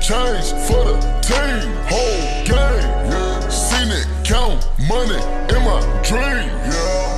change for the team, whole game. Yeah. Seen it count money in my dream. Yeah.